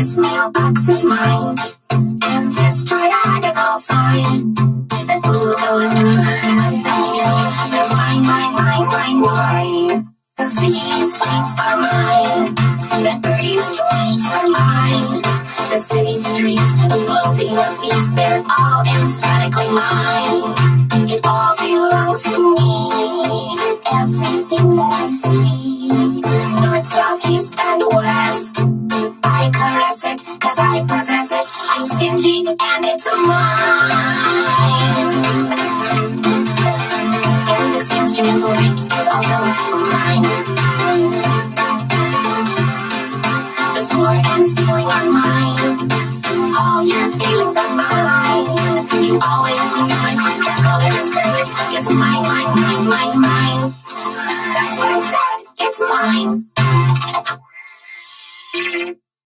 This mailbox is mine, and this triangle sign. The blue balloon, the cheerleader, they're mine, mine, mine, mine, mine. The cityscapes are mine, the birdies' tweets are mine. The city streets, the clothing, the feet, they're all emphatically mine. It all belongs to me, everything that I see. North, south, east, and west, I caress it, cause I possess it. I'm stingy, and it's mine. And this instrumental break is also mine. The floor and ceiling are mine. All your feelings are mine. You always knew it, that's all there is to it. It's mine, mine, mine, mine, mine. That's what I said, it's mine.